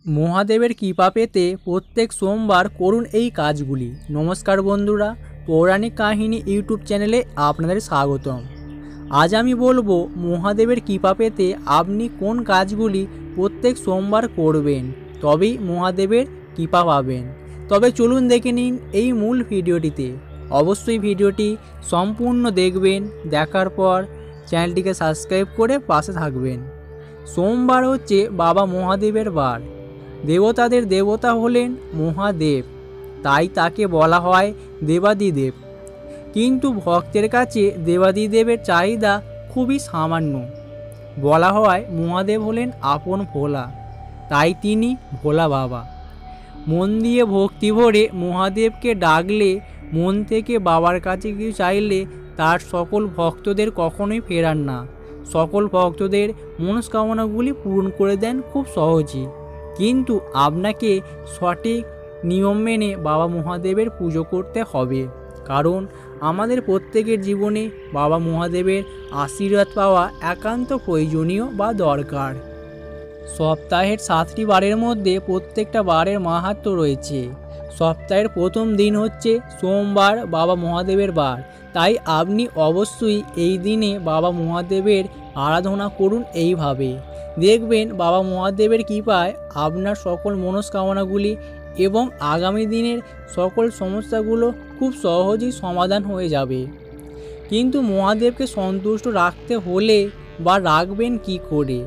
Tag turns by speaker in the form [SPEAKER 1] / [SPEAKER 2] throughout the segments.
[SPEAKER 1] মহাদেবের কৃপা পেতে প্রত্যেক সোমবার করুন এই কাজগুলি। নমস্কার বন্ধুরা, পৌরাণিক কাহিনী ইউটিউব চ্যানেলে আপনাদের স্বাগতম। আজ আমি বলবো মহাদেবের কৃপা পেতে আপনি কোন কাজগুলি প্রত্যেক সোমবার করবেন, তবেই মহাদেবের কৃপা পাবেন। তবে চলুন দেখে নিন এই মূল ভিডিওটিতে। অবশ্যই ভিডিওটি সম্পূর্ণ দেখবেন, দেখার পর চ্যানেলটিকে সাবস্ক্রাইব করে পাশে থাকবেন। সোমবার হচ্ছে বাবা মহাদেবের বার। দেবতাদের দেবতা হলেন মহাদেব, তাই তাকে বলা হয় দেবাদিদেব। কিন্তু ভক্তের কাছে দেবাদিদেবের চাহিদা খুবই সামান্য। বলা হয় মহাদেব হলেন আপন ভোলা, তাই তিনি ভোলা বাবা। মন দিয়ে ভক্তি ভরে মহাদেবকে ডাকলে, মন থেকে বাবার কাছে কিছু চাইলে তার সকল ভক্তদের কখনোই ফেরান না। সকল ভক্তদের মনস্কামনাগুলি পূরণ করে দেন খুব সহজেই। কিন্তু আপনাকে সঠিক নিয়ম মেনে বাবা মহাদেবের পুজো করতে হবে, কারণ আমাদের প্রত্যেকের জীবনে বাবা মহাদেবের আশীর্বাদ পাওয়া একান্ত প্রয়োজনীয় বা দরকার। সপ্তাহের 7টি বারের মধ্যে প্রত্যেকটা বারের মাহাত্ম্য রয়েছে। সপ্তাহের প্রথম দিন হচ্ছে সোমবার, বাবা মহাদেবের বার। তাই আপনি অবশ্যই এই দিনে বাবা মহাদেবের আরাধনা করুন এইভাবে। দেখবেন বাবা মহাদেবের কৃপায় আপনার সকল মনস্কামনাগুলি এবং আগামী দিনের সকল সমস্যাগুলো খুব সহজেই সমাধান হয়ে যাবে। কিন্তু মহাদেবকে সন্তুষ্ট রাখতে হলে বা রাখবেন কি করে,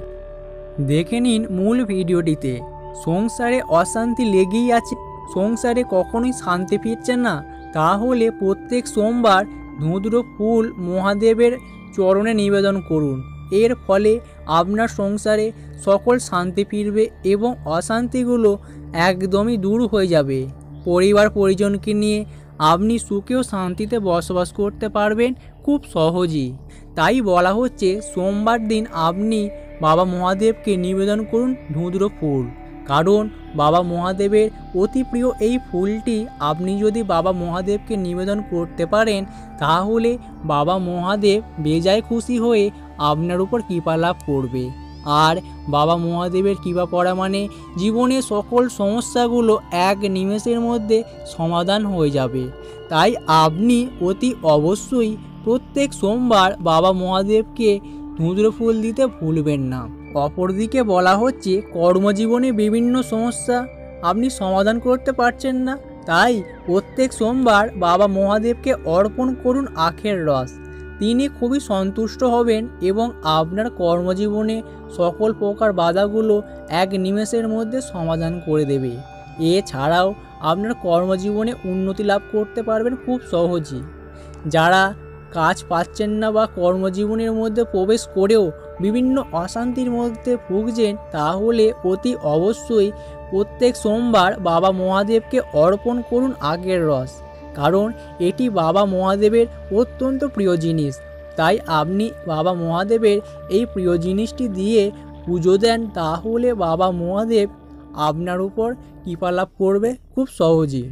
[SPEAKER 1] দেখে নিন মূল ভিডিওটিতে। সংসারে অশান্তি লেগেই আছে, সংসারে কখনোই শান্তি ফিরছে না, তাহলে প্রত্যেক সোমবার ধুঁধুরো ফুল মহাদেবের চরণে নিবেদন করুন। এর ফলে আপনার সংসারে সকল শান্তি ফিরবে এবং অশান্তিগুলো একদমই দূর হয়ে যাবে। পরিবার পরিজনকে নিয়ে আপনি সুখে ও শান্তিতে বসবাস করতে পারবেন খুব সহজেই। তাই বলা হচ্ছে সোমবার দিন আপনি বাবা মহাদেবকে নিবেদন করুন ধুঁধুরো ফুল, কারণ বাবা মহাদেবের অতি প্রিয় এই ফুলটি আপনি যদি বাবা মহাদেবকে নিবেদন করতে পারেন, তাহলে বাবা মহাদেব বেজায় খুশি হয়ে আপনার উপর কৃপা লাভ করবে। আর বাবা মহাদেবের কৃপা পড়া মানে জীবনের সকল সমস্যাগুলো এক নিমেষের মধ্যে সমাধান হয়ে যাবে। তাই আপনি অতি অবশ্যই প্রত্যেক সোমবার বাবা মহাদেবকে ধুঁধুরো ফুল দিতে ভুলবেন না। অপরদিকে বলা হচ্ছে কর্মজীবনে বিভিন্ন সমস্যা আপনি সমাধান করতে পারছেন না, তাই প্রত্যেক সোমবার বাবা মহাদেবকে অর্পণ করুন আখের রস। তিনি খুবই সন্তুষ্ট হবেন এবং আপনার কর্মজীবনে সকল প্রকার বাধাগুলো এক নিমেষের মধ্যে সমাধান করে দেবে। এছাড়াও আপনার কর্মজীবনে উন্নতি লাভ করতে পারবেন খুব সহজেই। যারা কাজ পাচ্ছেন না বা কর্মজীবনের মধ্যে প্রবেশ করেও বিভিন্ন অশান্তির মধ্যে ভুগছেন, তাহলে অতি অবশ্যই প্রত্যেক সোমবার বাবা মহাদেবকে অর্পণ করুন আখের রস, কারণ এটি বাবা মহাদেবের অত্যন্ত প্রিয় জিনিস। তাই আপনি বাবা মহাদেবের এই প্রিয় জিনিসটি দিয়ে পুজো দেন, তাহলে বাবা মহাদেব আপনার উপর কৃপা লাভ করবে খুব সহজেই।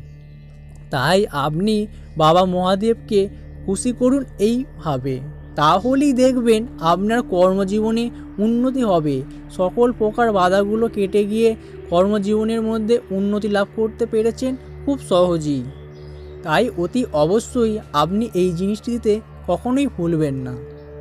[SPEAKER 1] তাই আপনি বাবা মহাদেবকে খুশি করুন এইভাবে, তাহলেই দেখবেন আপনার কর্মজীবনে উন্নতি হবে। সকল প্রকার বাধাগুলো কেটে গিয়ে কর্মজীবনের মধ্যে উন্নতি লাভ করতে পেরেছেন খুব সহজেই। তাই অতি অবশ্যই আপনি এই জিনিসটিতে কখনোই ভুলবেন না।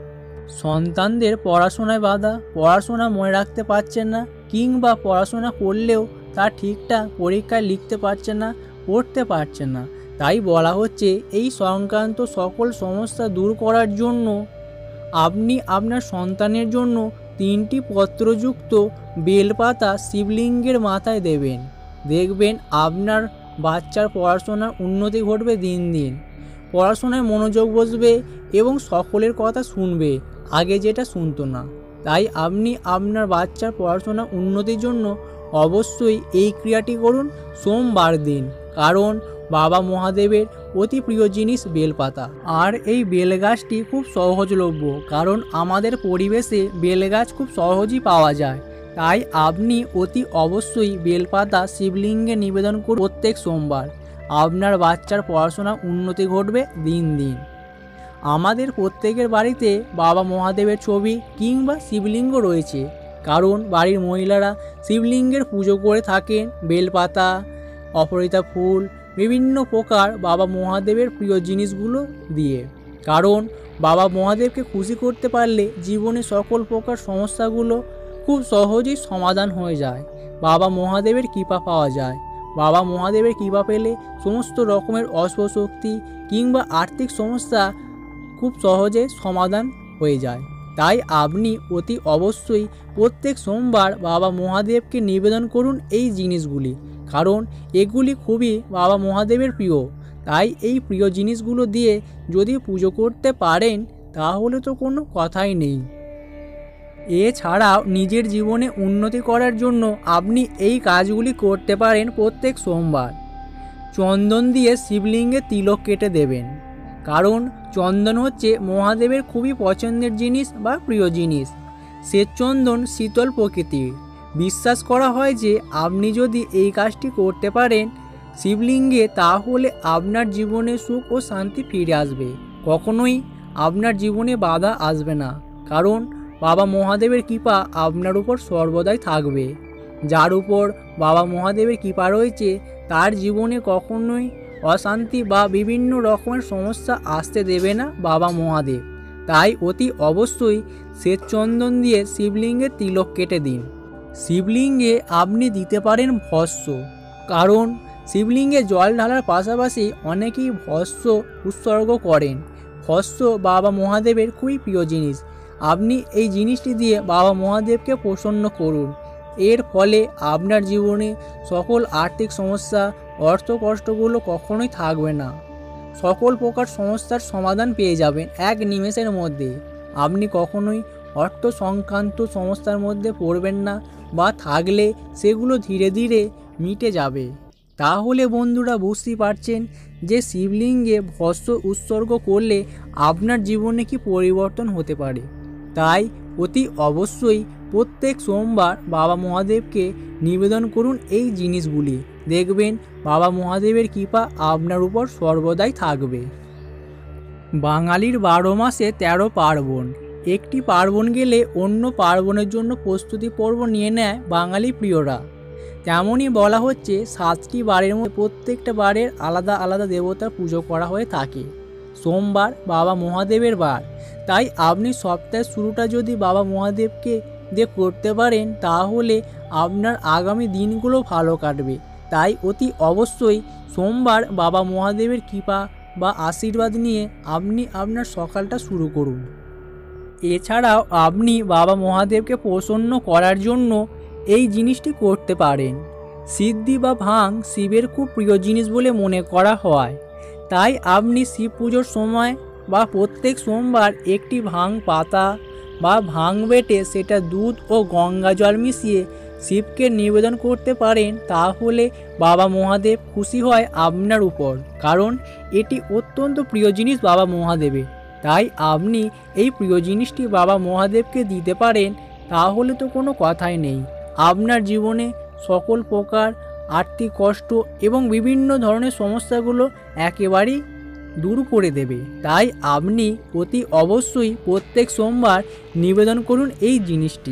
[SPEAKER 1] সন্তানদের পড়াশোনায় বাধা, পড়াশোনা মনে রাখতে পারছেন না, কিংবা পড়াশোনা করলেও তা ঠিকঠাক পরীক্ষায় লিখতে পারছেন না, পড়তে পারছেন না, তাই বলা হচ্ছে এই সংক্রান্ত সকল সমস্যা দূর করার জন্য আপনি আপনার সন্তানের জন্য 3টি পত্রযুক্ত বেলপাতা শিবলিঙ্গের মাথায় দেবেন। দেখবেন আপনার বাচ্চার পড়াশোনার উন্নতি ঘটবে দিন দিন। পড়াশোনায় মনোযোগ বসবে এবং সকলের কথা শুনবে, আগে যেটা শুনতো না। তাই আপনি আপনার বাচ্চার পড়াশোনার উন্নতির জন্য অবশ্যই এই ক্রিয়াটি করুন সোমবার দিন, কারণ বাবা মহাদেবের অতি প্রিয় জিনিস বেলপাতা। আর এই বেলগাছটি খুব সহজলভ্য, কারণ আমাদের পরিবেশে বেলগাছ খুব সহজেই পাওয়া যায়। তাই আপনি অতি অবশ্যই বেলপাতা শিবলিঙ্গে নিবেদন করুন প্রত্যেক সোমবার। আপনার বাচ্চার পড়াশোনার উন্নতি ঘটবে দিন দিন। আমাদের প্রত্যেকের বাড়িতে বাবা মহাদেবের ছবি কিংবা শিবলিঙ্গ রয়েছে, কারণ বাড়ির মহিলারা শিবলিঙ্গের পুজো করে থাকেন বেলপাতা, অপরাজিতা ফুল, বিভিন্ন প্রকার বাবা মহাদেবের প্রিয় জিনিসগুলো দিয়ে। কারণ বাবা মহাদেবকে খুশি করতে পারলে জীবনে সকল প্রকার সমস্যাগুলো খুব সহজেই সমাধান হয়ে যায়। বাবা মহাদেবের কৃপা পাওয়া যায়। বাবা মহাদেবের কৃপা পেলে সমস্ত রকমের অশুভশক্তি কিংবা আর্থিক সমস্যা খুব সহজে সমাধান হয়ে যায়। তাই আপনি অতি অবশ্যই প্রত্যেক সোমবার বাবা মহাদেবকে নিবেদন করুন এই জিনিসগুলি, কারণ এগুলি খুবই বাবা মহাদেবের প্রিয়। তাই এই প্রিয় জিনিসগুলো দিয়ে যদি পুজো করতে পারেন তাহলে তো কোনো কথাই নেই। এছাড়াও নিজের জীবনে উন্নতি করার জন্য আপনি এই কাজগুলি করতে পারেন। প্রত্যেক সোমবার চন্দন দিয়ে শিবলিঙ্গে তিলক কেটে দেবেন, কারণ চন্দন হচ্ছে মহাদেবের খুবই পছন্দের জিনিস বা প্রিয় জিনিস। শ্বেতচন্দন শীতল প্রকৃতির। বিশ্বাস করা হয় যে আপনি যদি এই কাজটি করতে পারেন শিবলিঙ্গে, তাহলে আপনার জীবনে সুখ ও শান্তি ফিরে আসবে। কখনোই আপনার জীবনে বাধা আসবে না, কারণ বাবা মহাদেবের কৃপা আপনার উপর সর্বদাই থাকবে। যার উপর বাবা মহাদেবের কৃপা রয়েছে তার জীবনে কখনোই অশান্তি বা বিভিন্ন রকমের সমস্যা আসতে দেবে না বাবা মহাদেব। তাই অতি অবশ্যই শ্বেতচন্দন দিয়ে শিবলিঙ্গে তিলক কেটে দিন। শিবলিঙ্গে আপনি দিতে পারেন ভস্ম, কারণ শিবলিঙ্গে জল ঢালার পাশাপাশি অনেকেই ভস্ম উৎসর্গ করেন। ভস্ম বাবা মহাদেবের খুবই প্রিয় জিনিস। আপনি এই জিনিসটি দিয়ে বাবা মহাদেবকে প্রসন্ন করুন। এর ফলে আপনার জীবনে সকল আর্থিক সমস্যা, অর্থ কষ্টগুলো কখনোই থাকবে না। সকল প্রকার সমস্যার সমাধান পেয়ে যাবেন এক নিমেষের মধ্যে। আপনি কখনোই অর্থ সংক্রান্ত সমস্যার মধ্যে পড়বেন না, বা থাকলে সেগুলো ধীরে ধীরে মিটে যাবে। তাহলে বন্ধুরা বুঝতেই পারছেন যে শিবলিঙ্গে ভস্ম উৎসর্গ করলে আপনার জীবনে কি পরিবর্তন হতে পারে। তাই অতি অবশ্যই প্রত্যেক সোমবার বাবা মহাদেবকে নিবেদন করুন এই জিনিসগুলি। দেখবেন বাবা মহাদেবের কৃপা আপনার উপর সর্বদাই থাকবে। বাঙালির 12 মাসে 13 পার্বণ। একটি পার্বণ গেলে অন্য পার্বণের জন্য প্রস্তুতি পর্ব নিয়ে নেয় বাঙালি প্রিয়রা। তেমনই বলা হচ্ছে 7টি বারের মধ্যে প্রত্যেকটা বারের আলাদা আলাদা দেবতার পুজো করা হয়ে থাকে। সোমবার বাবা মহাদেবের বার, তাই আপনি সপ্তাহের শুরুটা যদি বাবা মহাদেবকে দিয়ে করতে পারেন তাহলে আপনার আগামী দিনগুলো ভালো কাটবে। তাই অতি অবশ্যই সোমবার বাবা মহাদেবের কৃপা বা আশীর্বাদ নিয়ে আপনি আপনার সকালটা শুরু করুন। এছাড়াও আপনি বাবা মহাদেবকে প্রসন্ন করার জন্য এই জিনিসটি করতে পারেন। সিদ্ধি বা ভাং শিবের খুব প্রিয় জিনিস বলে মনে করা হয়। তাই আপনি শিব পুজোর সময় বা প্রত্যেক সোমবার একটি ভাং পাতা বা ভাং বেটে সেটা দুধ ও গঙ্গা জল মিশিয়ে শিবকে নিবেদন করতে পারেন। তাহলে বাবা মহাদেব খুশি হয় আপনার উপর, কারণ এটি অত্যন্ত প্রিয় জিনিস বাবা মহাদেবের। তাই আপনি এই প্রিয় জিনিসটি বাবা মহাদেবকে দিতে পারেন, তাহলে তো কোনো কথাই নেই। আপনার জীবনে সকল প্রকার আর্থিক কষ্ট এবং বিভিন্ন ধরনের সমস্যাগুলো একেবারেই দূর করে দেবে। তাই আপনি অতি অবশ্যই প্রত্যেক সোমবার নিবেদন করুন এই জিনিসটি।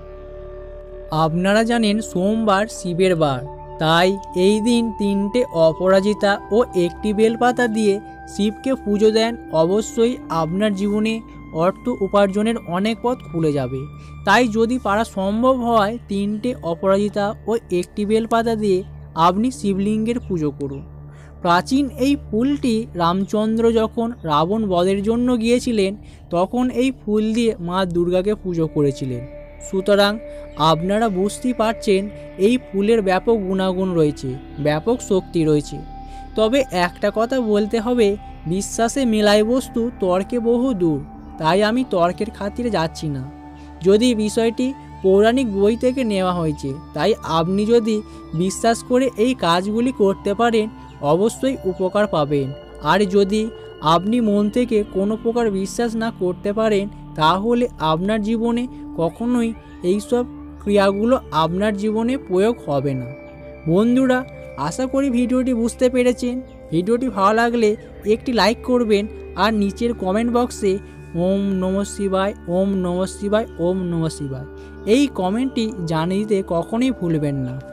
[SPEAKER 1] আপনারা জানেন সোমবার শিবের বার, তাই এই দিন 3টে অপরাজিতা ও একটি বেলপাতা দিয়ে শিবকে পুজো দেন। অবশ্যই আপনার জীবনে অর্থ উপার্জনের অনেক পথ খুলে যাবে। তাই যদি পারা সম্ভব হয় 3টে অপরাজিতা ও একটি বেলপাতা দিয়ে আপনি শিবলিঙ্গের পুজো করুন। প্রাচীন এই ফুলটি রামচন্দ্র যখন রাবণ বধের জন্য গিয়েছিলেন তখন এই ফুল দিয়ে মা দুর্গাকে পুজো করেছিলেন। সুতরাং আপনারা বুঝতেই পারছেন এই ফুলের ব্যাপক গুণাগুণ রয়েছে, ব্যাপক শক্তি রয়েছে। তবে একটা কথা বলতে হবে, বিশ্বাসে মেলায় বস্তু তর্কে বহু দূর। তাই আমি তর্কের খাতিরে যাচ্ছি না। যদি বিষয়টি পৌরাণিক বই থেকে নেওয়া হয়েছে, তাই আপনি যদি বিশ্বাস করে এই কাজগুলি করতে পারেন অবশ্যই উপকার পাবেন। আর যদি আপনি মন থেকে কোনো প্রকার বিশ্বাস না করতে পারেন তাহলে আপনার জীবনে কখনোই এইসব ক্রিয়াগুলো আপনার জীবনে প্রয়োগ হবে না। বন্ধুরা, আশা করি ভিডিওটি বুঝতে পেরেছেন। ভিডিওটি ভালো লাগলে একটি লাইক করবেন আর নিচের কমেন্ট বক্সে ওম নমঃ শিবায়, ওম নমঃ শিবায়, ওম নমঃ শিবায়। এই কমেন্টটি জানিয়ে দিতে কখনোই ভুলবেন না।